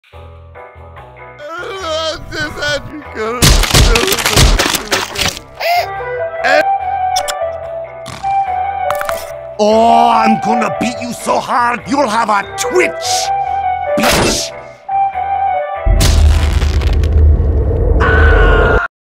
Oh, I'm gonna beat you so hard you'll have a twitch, bitch!